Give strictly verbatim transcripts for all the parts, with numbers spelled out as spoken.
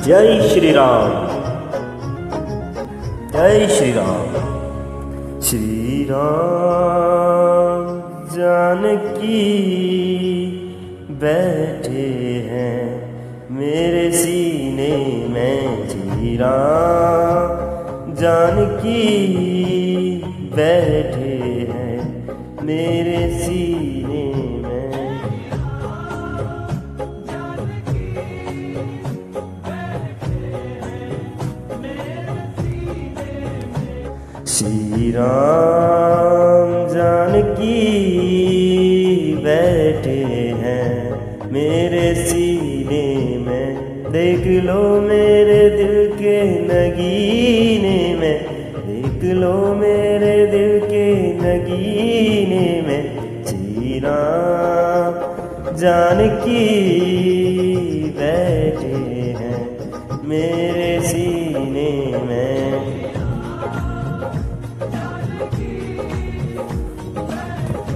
जय श्री राम, जय श्री राम। श्री राम जानकी बैठे हैं मेरे सीने में। श्री राम जानकी बैठे हैं मेरे सीने में। श्री राम जानकी बैठे हैं मेरे सीने में। देख लो मेरे दिल के नगीने में, देख लो मेरे दिल के नगीने में। श्री राम जानकी बैठे हैं मेरे सीने में।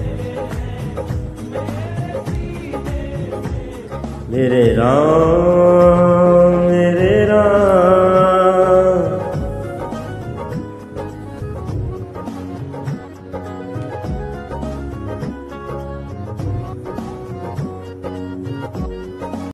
मेरे राम